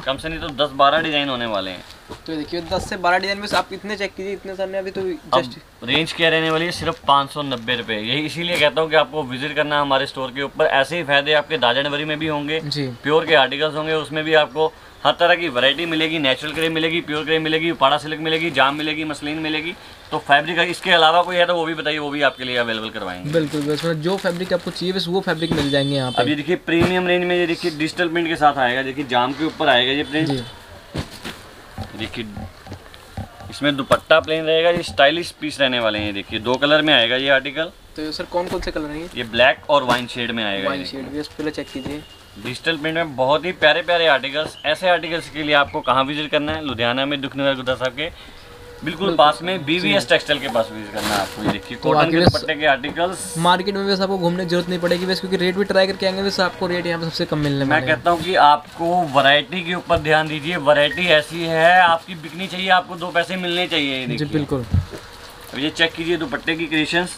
कम से नहीं तो 10-12 डिजाइन होने वाले हैं। तो देखिए 10 से 12 डिजाइन में आप इतने चेक कीजिए, इतने सारे अभी तो जस्ट रेंज क्या रहने वाली है, सिर्फ 590 रुपये। यही इसीलिए कहता हूँ कि आपको विजिट करना है हमारे स्टोर के ऊपर। ऐसे ही फायदे आपके दाजा जनवरी में भी होंगे, प्योर के आर्टिकल्स होंगे, उसमें भी आपको हर तरह की वैरायटी मिलेगी। नेचुरल क्रेप मिलेगी, प्योर क्रेप मिलेगी, पाड़ा सिल्क मिलेगी, जाम मिलेगी, मसलिन मिलेगी। तो फैब्रिक इसके अलावा कोई है तो वो भी बताइए, वो भी आपके लिए अवेलेबल करवाएंगे। बिल्कुल बस जो फैब्रिक आपको चाहिए बस वो फैब्रिक मिल जाएंगे यहाँ पे। अभी देखिए प्रीमियम रेंज में ये देखिए डिजिटल प्रिंट के साथ आएगा, देखिए जाम के ऊपर आएगा ये प्रिंट। देखिए इसमें दुपट्टा प्लेन रहेगा, ये स्टाइलिश पीस रहने वाले हैं। देखिए 2 कलर में आएगा ये आर्टिकल। तो सर कौन कौन से कलर हैं ये? ब्लैक और वाइन शेड में आएगा। वाइन शेड भी पहले चेक कीजिए। डिजिटल प्रिंट में बहुत ही प्यारे प्यारे आर्टिकल्स। ऐसे आर्टिकल्स के लिए आपको कहाँ विजिट करना है? लुधियाना में दुखनिवार गुरुद्वारा साहब के बिल्कुल पास में BVS टेक्सटाइल के पास विजिट करना है आपको। ये देखिए कॉटन के दुपट्टे के आर्टिकल्स। मार्केट में वैसे आपको घूमने की जरूरत नहीं पड़ेगी वैसे, क्योंकि रेट भी ट्राई करके आएंगे वैसे आपको रेट यहाँ पे सबसे कम मिलने वाला है। मैं कहता हूँ कि आपको वैरायटी के ऊपर ध्यान दीजिए। वैरायटी ऐसी है आपकी बिकनी चाहिए, आपको 2 पैसे मिलने चाहिए। जी बिल्कुल। अब ये चेक कीजिए दुपट्टे की क्रिएशंस।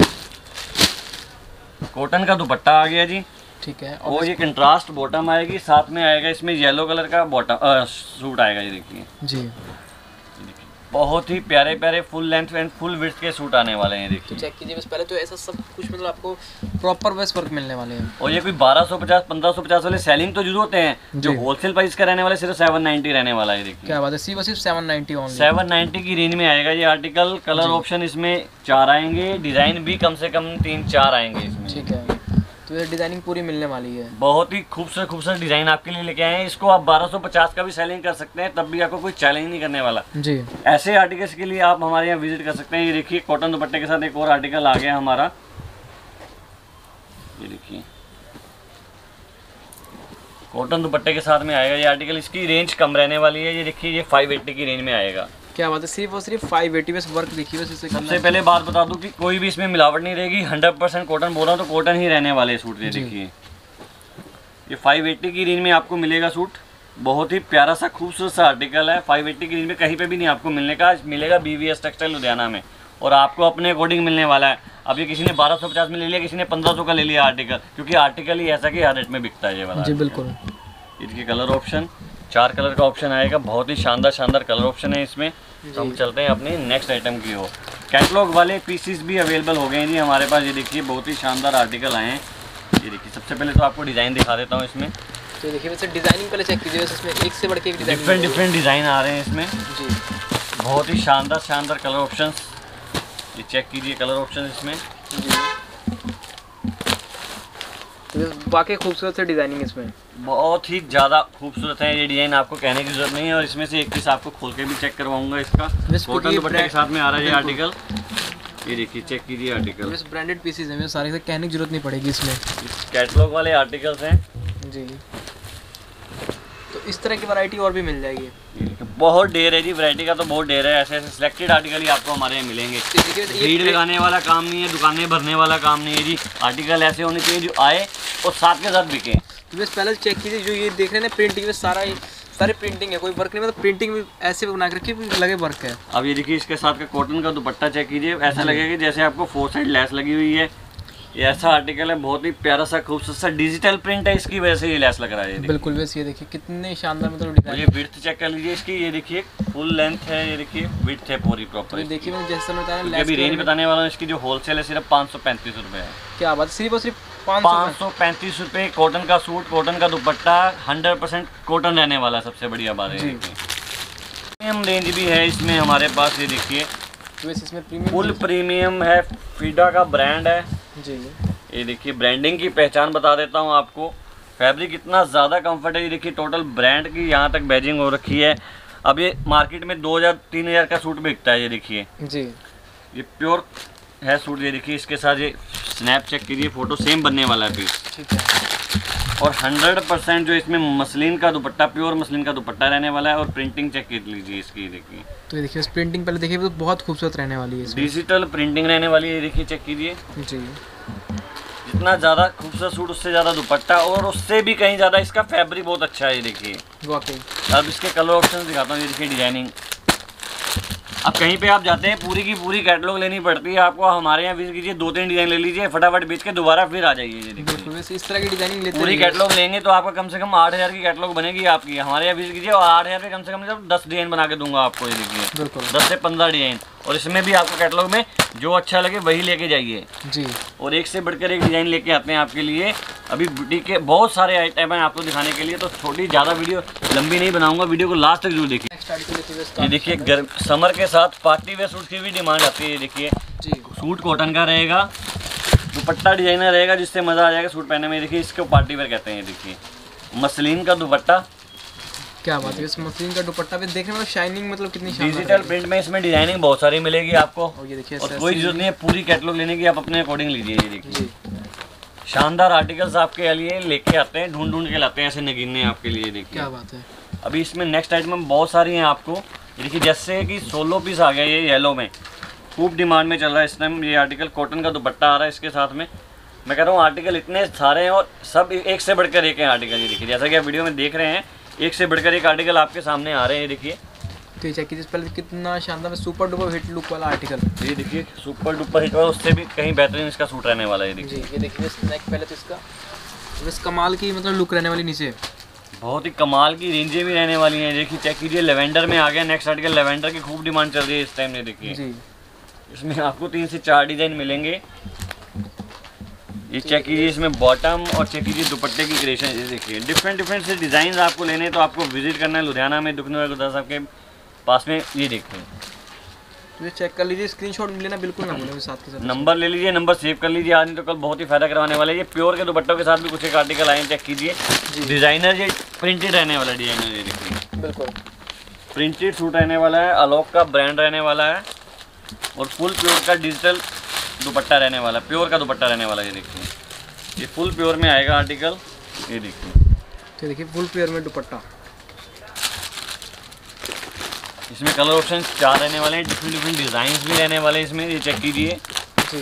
कॉटन का दुपट्टा आ गया जी, ठीक है। और ये कंट्रास्ट बॉटम आएगी, साथ में आएगा इसमें येलो कलर का बॉटम सूट आएगा। ये देखिए जी, बहुत ही प्यारे प्यारे full length and full width के सूट आने वाले हैं। देखिए तो चेक कीजिए बस पहले तो ऐसा सब कुछ मतलब आपको प्रॉपर वेस्ट वर्क मिलने वाले हैं। और ये कोई 1250 1550 वाले सेलिंग तो जरूर होते हैं, जो होलसेल प्राइस का रहने वाला सिर्फ 790 रहने वाला है। देखिए क्या बात है, सिर्फ 790 ओनली। 790 की रेंज में आएगा ये आर्टिकल। कलर ऑप्शन इसमें 4 आएंगे, डिजाइन भी कम से कम 3-4 आएंगे इसमें। ठीक है, तो ये डिजाइनिंग पूरी मिलने वाली है। बहुत ही खूबसूरत खूबसूरत डिजाइन आपके लिए लेके आए हैं। इसको आप 1250 का भी सेलिंग कर सकते हैं, तब भी आपको कोई चैलेंज नहीं करने वाला जी। ऐसे आर्टिकल्स के लिए आप हमारे यहाँ विजिट कर सकते हैं। ये देखिए कॉटन दुपट्टे के साथ एक और आर्टिकल आ गया हमारा। ये देखिए कॉटन दुपट्टे के साथ में आएगा ये आर्टिकल। इसकी रेंज कम रहने वाली है। ये देखिए ये 580 की रेंज में आएगा। क्या बात है, सिर्फ और सिर्फ 580 बस वर्क देखिए बस। इससे सबसे पहले बात बता दूं कि कोई भी इसमें मिलावट नहीं रहेगी। 100% कॉटन बोल रहा हूं तो कॉटन ही रहने वाले सूट। ये देखिए ये 580 की रेंज में आपको मिलेगा सूट। बहुत ही प्यारा सा खूबसूरत सा आर्टिकल है। 580 की रेंज में कहीं पे भी नहीं आपको मिलने का, मिलेगा BVS टेक्सटाइल लुधियाना में, और आपको अपने अकॉर्डिंग मिलने वाला है। अब ये किसी ने 1250 में ले लिया, किसी ने 1500 का ले लिया आर्टिकल, क्योंकि आर्टिकल ही ऐसा कि हर रेट में बिकता है ये वाला। जी बिल्कुल। इसके कलर ऑप्शन 4 कलर का ऑप्शन आएगा। बहुत ही शानदार शानदार कलर ऑप्शन है इसमें। हम चलते हैं अपने नेक्स्ट आइटम की ओर। कैटलॉग वाले पीसीस भी अवेलेबल हो गए हैं जी हमारे पास। ये देखिए बहुत ही शानदार आर्टिकल आए हैं। ये देखिए सबसे पहले तो आपको डिज़ाइन दिखा देता हूँ इसमें। तो देखिए वैसे डिज़ाइनिंग पहले चेक कीजिए, इसमें एक से बढ़ के एक डिफरेंट डिज़ाइन आ रहे हैं इसमें जी। बहुत ही शानदार शानदार कलर ऑप्शंस। ये चेक कीजिए कलर ऑप्शन इसमें जी। तो वाकई खूबसूरत से डिज़ाइनिंग इसमें बहुत ही ज़्यादा खूबसूरत है। ये डिज़ाइन आपको कहने की जरूरत नहीं है। और इसमें से एक पीस आपको खोल के भी चेक करवाऊंगा। इसका कॉटन दुपट्टे के साथ में आ रहा है ये आर्टिकल। ये देखिए चेक कीजिए आर्टिकल। बस ब्रांडेड पीसेस हैं, सारे से कहने की जरूरत नहीं पड़ेगी इसमें। कैटलॉग वाले आर्टिकल्स हैं जी। तो इस तरह की वैरायटी और भी मिल जाएगी। बहुत ढेर है जी, वैरायटी का तो बहुत ढेर है। ऐसे ऐसे सिलेक्टेड आर्टिकल ही आपको हमारे यहाँ मिलेंगे। भीड़ लगाने वाला काम नहीं है, दुकानें भरने वाला काम नहीं है जी। आर्टिकल ऐसे होने चाहिए जो आए और साथ के साथ बिके। तो बस पहले चेक कीजिए, जो ये देख रहे हैं ना प्रिंटिंग में सारे प्रिंटिंग है, कोई वर्क नहीं, मतलब प्रिंटिंग भी ऐसे बना के रखिए लगे वर्क है। अब ये देखिए इसके साथ का कॉटन का दुपट्टा चेक कीजिए। ऐसा लगेगा जैसे आपको 4 साइड लेस लगी हुई है। ये ऐसा आर्टिकल है, बहुत ही प्यारा सा खूबसूरत सा डिजिटल प्रिंट है, इसकी वजह से ये लेस लग रहा है। बिल्कुल वैसे ये देखिए कितने शानदार मतलब डिजाइन। ये विड्थ चेक कर लीजिए इसकी। ये देखिए फुल लेंथ है, ये देखिए विड्थ है पूरी प्रॉपर। तो देखिए मैंने जैसा बताया लेस अभी रेंज बताने वाला हूँ इसकी। जो होलसेल है सिर्फ 535 रुपये है। क्या बात, सिर्फ और सिर्फ 535 रुपये। कॉटन का सूट, कॉटन का दुपट्टा, 100% कॉटन रहने वाला है। सबसे बढ़िया बात है प्रीमियम रेंज भी है इसमें हमारे पास। ये देखिए इसमें फुल प्रीमियम है, फीडा का ब्रांड है जी। ये देखिए ब्रांडिंग की पहचान बता देता हूँ आपको। फैब्रिक इतना ज़्यादा कंफर्ट है। ये देखिए टोटल ब्रांड की यहाँ तक बैजिंग हो रखी है। अब ये मार्केट में 2000-3000 का सूट बिकता है। ये देखिए जी, ये प्योर है सूट। ये देखिए इसके साथ ये स्नैप चेक कीजिए, फोटो सेम बनने वाला है पीस। ठीक है। और 100% जो इसमें मसलिन का दुपट्टा, प्योर मसलिन का दुपट्टा रहने वाला है। और प्रिंटिंग चेक कर लीजिए इसकी। देखिए तो देखिए इस प्रिंटिंग पहले देखिए तो बहुत खूबसूरत रहने वाली है। डिजिटल प्रिंटिंग रहने वाली है। ये देखिए चेक कीजिए जी। जितना ज़्यादा खूबसूरत सूट उससे ज़्यादा दुपट्टा, और उससे भी कहीं ज़्यादा इसका फैब्रिक बहुत अच्छा है। ये देखिए वाकई। अब इसके कलर ऑप्शन दिखाता हूँ। ये देखिए डिजाइनिंग अब कहीं पे आप जाते हैं पूरी की पूरी कैटलॉग लेनी पड़ती है आपको, हमारे यहाँ विजिट कीजिए, 2-3 डिजाइन ले लीजिए, फटाफट बेच के दोबारा फिर आ जाइए। ये देखिए इस तरह की डिजाइनिंग लेते पूरी कैटलॉग लेंगे तो आपका कम से कम 8,000 की कैटलॉग बनेगी आपकी। हमारे यहाँ विजिट कीजिए और 8,000 पे कम से कम 10 डिजाइन बना के दूंगा आपको। ये देखिए 10 से 15 डिजाइन, और इसमें भी आपको कैटलॉग में जो अच्छा लगे वही लेके जाइए जी। और एक से बढ़कर एक डिजाइन लेके आते हैं आपके लिए। अभी बुटीक के बहुत सारे आइटम हैं आपको दिखाने के लिए, तो छोटी ज़्यादा वीडियो लंबी नहीं बनाऊंगा, वीडियो को लास्ट तक जरूर देखिए। ये देखिए समर के साथ पार्टी वेयर सूट की भी डिमांड आती है। ये देखिए सूट कॉटन का रहेगा, दुपट्टा डिजाइनर रहेगा जिससे मज़ा आ जाएगा सूट पहनने में। देखिए इसको पार्टी वेयर कहते हैं। देखिए मसलिन का दुपट्टा, क्या बात है, इस मसलिन का दुपट्टा पे देखने में शाइनिंग मतलब कितनी डिजिटल प्रिंट में इसमें डिजाइनिंग बहुत सारी मिलेगी आपको। और ये देखिए और कोई जरूरत नहीं है पूरी कैटलॉग लेने की, आप अपने अकॉर्डिंग लीजिए। ये देखिए शानदार आर्टिकल्स आपके लिए लेके आते हैं, ढूंढ के लाते हैं ऐसे नगीने आपके लिए। देखिए क्या बात है। अभी इसमें नेक्स्ट आइटम बहुत सारी हैं आपको। देखिए जैसे कि 16 पीस आ गया, ये येलो में खूब डिमांड में चल रहा है इस टाइम। ये आर्टिकल कॉटन का दुपट्टा आ रहा है इसके साथ में। मैं कह रहा हूँ आर्टिकल इतने सारे हैं और सब एक से बढ़कर एक है आर्टिकल। ये देखिए जैसा कि आप वीडियो में देख रहे हैं, एक से बढ़कर एक आर्टिकल आपके सामने आ रहे हैं। देखिए तो ये चेक कीजिए पहले कितना शानदार सुपर डुपर हिट लुक वाला आर्टिकल। ये देखिए सुपर डुपर हिट वाला, उससे भी कहीं बेहतरीन इसका सूट रहने वाला है। देखिए ये देखिए नेक पहले तो इसका बस कमाल की मतलब लुक रहने वाली, नीचे बहुत ही कमाल की रेंजें भी रहने वाली हैं। देखिए चेक कीजिए लेवेंडर में आ गया नेक्स्ट आर्टिकल। लेवेंडर की खूब डिमांड चल रही है इस टाइम। ये देखिए इसमें आपको 3 से 4 डिजाइन मिलेंगे। ये चेक कीजिए इसमें बॉटम, और चेक कीजिए दुपट्टे की क्रिएशन। ये देखिए डिफरेंट से डिज़ाइन आपको लेने हैं तो आपको विजिट करना है लुधियाना में दुखनवार गुरुद्वारा साहब के पास में। ये देखिए तो ये चेक कर लीजिए, स्क्रीनशॉट लेना बिल्कुल ना भूलें, साथ के साथ नंबर ले लीजिए, नंबर सेव कर लीजिए। आज नहीं तो कल बहुत ही फायदा करवाने वाले। ये प्योर के दुपट्टों के साथ भी कुछ एक आर्टिकल आए हैं, चेक कीजिए। डिज़ाइनर ये प्रिंटेड रहने वाला डिजाइनर। ये देखिए बिल्कुल प्रिंटेड सूट रहने वाला है, अलोक का ब्रांड रहने वाला है, और फुल प्योर का डिजिटल दुपट्टा रहने वाला, प्योर का दुपट्टा रहने वाला। ये देखिए ये फुल प्योर में आएगा आर्टिकल। ये देखिए तो देखिए फुल प्योर में दुपट्टा। इसमें कलर ऑप्शन 4 रहने वाले हैं, डिफरेंट डिजाइन भी रहने वाले हैं इसमें। ये चेक कीजिए जी।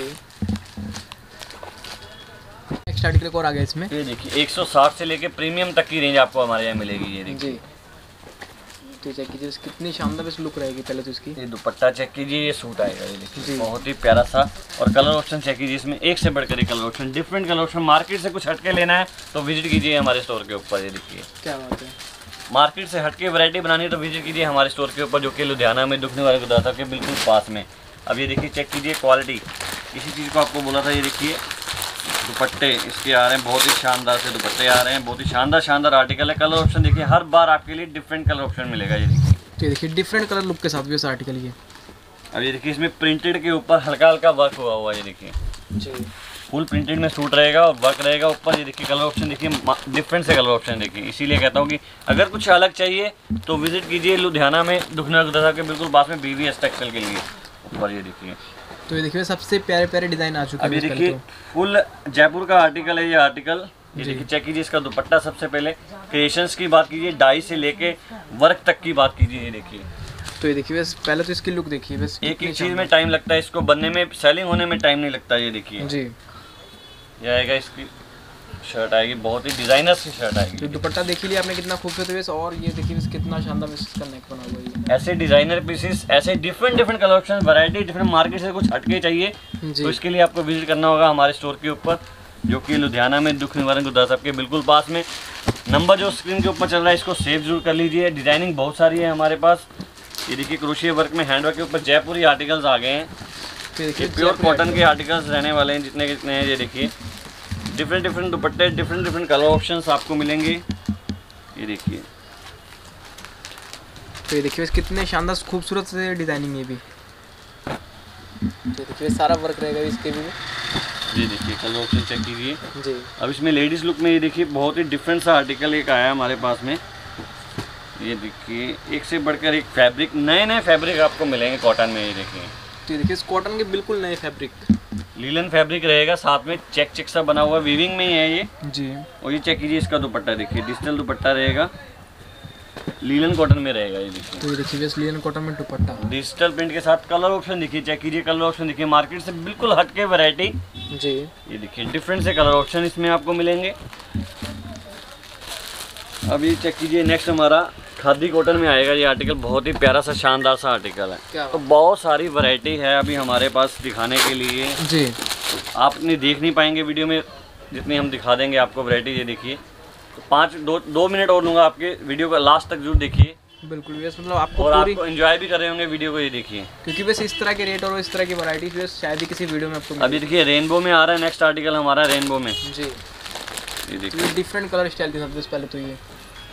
नेक्स्ट आर्टिकल और आ गया इसमें। ये देखिए 160 से लेके प्रीमियम तक की रेंज आपको हमारे यहाँ मिलेगी। ये देखिए तो चेक कीजिए कितनी शानदार इस लुक रहेगी। पहले तो इसकी ये दुपट्टा चेक कीजिए, ये सूट आएगा। ये देखिए बहुत ही प्यारा सा, और कलर ऑप्शन चेक कीजिए इसमें एक से बढ़कर एक colour option, different colour option. Market से कुछ हटके लेना है तो विजिट कीजिए हमारे स्टोर के ऊपर। ये देखिए क्या बात है, मार्केट से हटके वैरायटी बनानी है तो विजिट कीजिए हमारे स्टोर के ऊपर, जो कि लुधियाना में दुखनवार गुरुद्वारा साहब के बिल्कुल पास में। अब ये देखिए चेक कीजिए क्वालिटी, इसी चीज़ को आपको बोला था। ये देखिए दुपट्टे इसके आ रहे हैं, बहुत ही शानदार से दुपट्टे आ रहे हैं, बहुत ही शानदार आर्टिकल है। कलर ऑप्शन देखिए हर बार आपके लिए डिफरेंट कलर ऑप्शन मिलेगा। ये देखिए तो देखिए डिफरेंट कलर लुक के साथ भी इस आर्टिकल ये। अब ये देखिए इसमें प्रिंटेड के ऊपर हल्का वर्क हुआ। ये देखिए जी फुल प्रिंटेड में सूट रहेगा और वर्क रहेगा ऊपर। ये देखिए कलर ऑप्शन देखिए डिफरेंट से कलर ऑप्शन देखिए। इसीलिए कहता हूँ कि अगर कुछ अलग चाहिए तो विजिट कीजिए लुधियाना में दुखनवार गुरुद्वारा साहब के बिल्कुल पास में BVS टेक्सटाइल के लिए ऊपर। ये देखिए तो ये देखिए सबसे प्यारे डिजाइन आ चुके हैं। अब ये देखिए फुल जयपुर का आर्टिकल है ये आर्टिकल। ये देखिए चेक कीजिए इसका दुपट्टा। सबसे पहले क्रिएशंस की बात कीजिए, डाई से लेके वर्क तक की बात कीजिए। ये देखिए तो ये देखिए बस पहले तो इसकी लुक देखिए, बस एक चीज़ में टाइम लगता है, इसको बनने में सेलिंग होने में टाइम नहीं लगता। ये देखिए जी ये आएगा, इसकी शर्ट आएगी, बहुत ही डिजाइनर सी शर्ट आएगी। तो दुपट्टा देख लिया आपने कितना खूबसूरत है, और ये देखिए कितना शानदार इसका नेक बना हुआ है। ऐसे डिजाइनर पीसेस, ऐसे different colour option, variety different, market से कुछ हटके चाहिए तो इसके लिए आपको विजिट करना होगा हमारे स्टोर के ऊपर, जो कि लुधियाना में दुख निवारण गुरुद्वारा साहब के बिल्कुल पास में। नंबर जो स्क्रीन के ऊपर चल रहा है इसको सेव जरूर कर लीजिए। डिजाइनिंग बहुत सारी है हमारे पास। ये देखिए क्रोशिया वर्क में हैंड वर्क के ऊपर जयपुरी आर्टिकल्स आ गए हैं। ये प्योर कॉटन के आर्टिकल्स रहने वाले हैं जितने कितने हैं। ये देखिए डिफरेंट दुपट्टे, डिफरेंट कलर ऑप्शंस आपको मिलेंगे। ये देखिए तो ये देखिए कितने शानदार खूबसूरत से डिजाइनिंग है भी। तो देखिए सारा वर्क रहेगा इसके भी। ये देखिए कलर ऑप्शन चेक कीजिए जी। अब इसमें लेडीज़ लुक में ये देखिए बहुत ही डिफरेंट सा आर्टिकल एक आया हमारे पास में। ये देखिए एक से बढ़कर एक फैब्रिक, नए फैब्रिक आपको मिलेंगे कॉटन में। ये देखिए तो ये देखिए इस कॉटन के बिल्कुल नए फैब्रिक, लीलन फैब्रिक रहेगा, साथ में चेक सा बना हुआ, वीविंग में ही है ये जी। और ये चेक कीजिए इसका दुपट्टा देखिए, डिजिटल दुपट्टा रहेगा, लीलन कॉटन में रहेगा। ये देखिए तो ये देखिए बस लीलन कॉटन में दुपट्टा, डिजिटल प्रिंट के साथ। कलर ऑप्शन देखिए, चेक कीजिए कलर ऑप्शन देखिए, मार्केट से बिल्कुल हटके वैरायटी जी। ये देखिए डिफरेंट से कलर ऑप्शन इसमें आपको मिलेंगे। अब ये चेक कीजिए नेक्स्ट हमारा खादी कॉटन में आएगा ये आर्टिकल, बहुत ही प्यारा सा शानदार सा आर्टिकल है। तो बहुत सारी वैरायटी है अभी हमारे पास दिखाने के लिए जी। आप नहीं देख नहीं पाएंगे वीडियो में, जितनी हम दिखा देंगे आपको वैरायटी। ये देखिए, तो 2 मिनट और लूँगा आपके वीडियो का, लास्ट तक जरूर देखिए। बिल्कुल वैसे मतलब आपको और आपको एंजॉय भी कर रहे होंगे वीडियो को। ये देखिए, क्योंकि वैसे इस तरह के रेट और इस तरह की वैरायटी शायद ही किसी वीडियो में आपको अभी देखिए रेनबो में आ रहा है नेक्स्ट आर्टिकल हमारा, रेनबो में जी। ये देखिए डिफरेंट कलर स्टाइल के सबसे पहले तो ये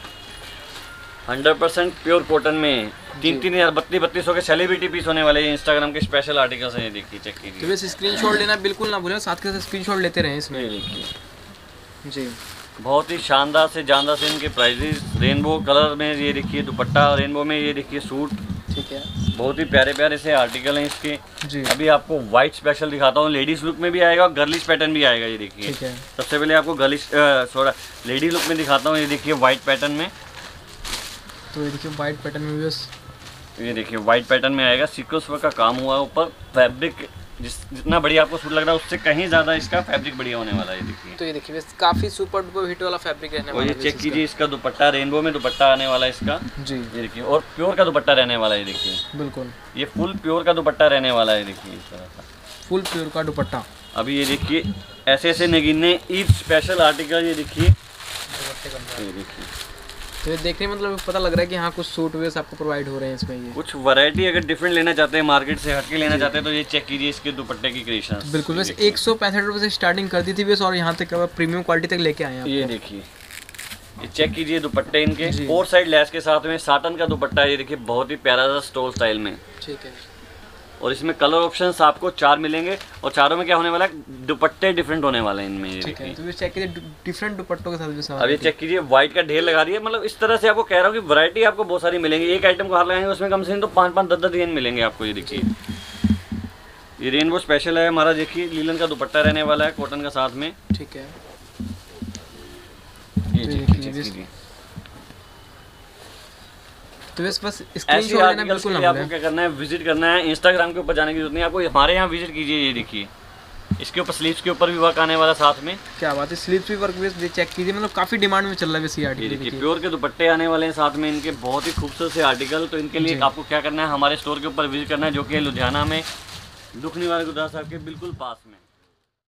100% प्योर कॉटन में 3-3 या 3200 के सेलिब्रिटी पीस होने वाले इंस्टाग्राम के स्पेशल आर्टिकल्स हैं। ये देखिए, चेक कीजिए। तो वैसे स्क्रीनशॉट लेना बिल्कुल ना भूलें, साथ के साथ स्क्रीनशॉट लेते रहें इसमें। ये देखिए जी, बहुत ही शानदार से जानदार से इनके प्राइजेस। रेनबो कलर में ये देखिए दुपट्टा, रेनबो में ये देखिए सूट। ठीक है, बहुत ही प्यारे प्यारे से आर्टिकल हैं इसके जी। अभी आपको वाइट स्पेशल दिखाता हूँ, लेडीज लुक में भी आएगा और गर्लिश पैटर्न भी आएगा। ये देखिए, ठीक है। सबसे पहले आपको लेडीज लुक में दिखाता हूँ। ये देखिए वाइट पैटर्न में, तो ये देखिए वाइट पैटर्न में बस, ये देखिए वाइट पैटर्न में आएगा। सीक्वेंस वर्क का काम हुआ है ऊपर। फैब्रिक जितना बढ़िया आपको सूट लग रहा है उससे कहीं ज़्यादा इसका फैब्रिक बढ़िया होने वाला है। ये देखिए, तो ये देखिए बस काफ़ी सुपर डुपर हिट वाला फैब्रिक रहने वाला और है। ये चेक कीजिए, इसका दुपट्टा रेनबो में दुपट्टा आने वाला है इसका। जी, ये देखिए, और प्योर का दुपट्टा रहने वाला है। ये देखिए, बिल्कुल ये फुल प्योर का दुपट्टा रहने वाला है। देखिए इस तरह का फुल प्योर का दुपट्टा। अभी ये देखिए ऐसे ऐसे नगीने ईद स्पेशल आर्टिकल। ये देखिए, ये देखिए, तो ये देखने में मतलब पता लग रहा है कि हाँ कुछ सूट वेस आपको प्रोवाइड हो रहे हैं इसमें। ये कुछ वैरायटी अगर डिफरेंट लेना चाहते हैं, मार्केट से हटके लेना चाहते हैं, तो ये चेक कीजिए इसके दुपट्टे की क्रिएशन। बिल्कुल, वैसे 165 रुपये से स्टार्टिंग कर दी थी वैसे, और यहाँ तक प्रीमियम क्वालिटी तक लेके आए हैं। ये देखिए, ये चेक कीजिए दुपट्टे इनके 4 साइड लैस के साथ में साटन का दुपट्टा है। ये देखिए बहुत ही प्यारा सा स्टोल स्टाइल में। ठीक है, और इसमें कलर ऑप्शंस आपको 4 मिलेंगे, और चारों में क्या होने वाला है, दुपट्टे डिफरेंट होने वाले हैं इनमें। ये ठीक है, देखिए, तो ये चेक कीजिए डिफरेंट दुपट्टों के साथ भी साथ। अब ये चेक कीजिए व्हाइट का ढेर लगा रही है। मतलब इस तरह से आपको कह रहा हूँ कि वैरायटी आपको बहुत सारी मिलेंगी। एक आइटम को हाथ लगाएंगे उसमें कम से कम तो 5-5 10-10 डिजाइन मिलेंगे आपको। ये देखिए, ये रेनबो स्पेशल है हमारा। देखिए लीलन का दुपट्टा रहने वाला है कॉटन का साथ में। ठीक है, ये देखिए, तो बस ऐसी स्क्रीनशॉट लेना आर्टिकल्स बिल्कुल के लिए आपको क्या करना है, विजिट करना है। इंस्टाग्राम के ऊपर जाने की जरूरत नहीं, आपको हमारे यहाँ विजिट कीजिए। ये देखिए, इसके ऊपर स्लीव्स के ऊपर भी वर्क आने वाला साथ में। क्या बात है, स्लीव्स भी वर्क भी चेक कीजिए, मतलब काफी डिमांड में चल रहा है वैसे ये आर्टिकल। देखिए प्योर के दुपट्टे आने वाले हैं साथ में इनके, बहुत ही खूबसूरत से आर्टिकल। तो इनके लिए आपको क्या करना है, हमारे स्टोर के ऊपर विजिट करना है, जो कि लुधियाना में दुख निवारक गुरुद्वारा साहब के बिल्कुल पास में।